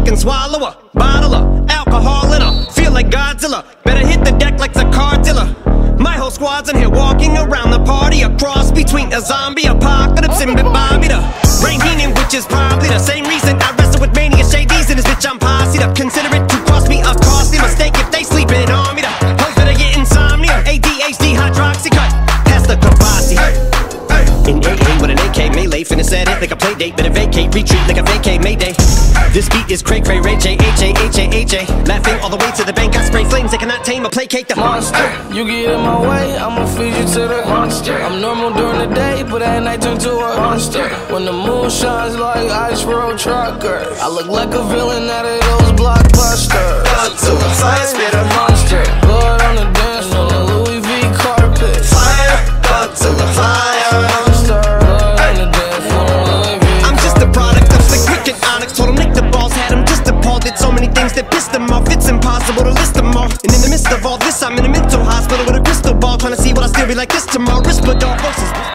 can swallow her, bottle her, alcohol in her. Feel like Godzilla, better hit the deck like the car dealer. My whole squad's in here walking around the party, a cross between a zombie apocalypse and Bobby the Rain Heenan, which is probably the same reason I wrestle with mania shadies in this bitch. I'm posse'd up. Consider it to cost me a costly mistake if they sleeping on me. The hoes better get insomnia, ADHD, hydroxy cut, pass the Kavasi. In AA with an AK melee, finna set it like a play date. Better vacate, retreat like a vacay Mayday. This beat is cray cray, Ray J, H-A-H-A-H-A. Laughing all the way to the bank, I spray flames. They cannot tame or placate the monster. You get in my way, I'ma feed you to the monster. I'm normal during the day, but at night turn to a monster. When the moon shines like ice road trucker, I look like a villain out of those blockbusters. Blood to the fire, spit a monster. Blood on the dance floor, the Louis V carpet. Fire, blood to the fire. So many things that pissed them off, it's impossible to list them all. And in the midst of all this, I'm in a mental hospital with a crystal ball, trying to see what I'll still be like this tomorrow. Whisper dog versus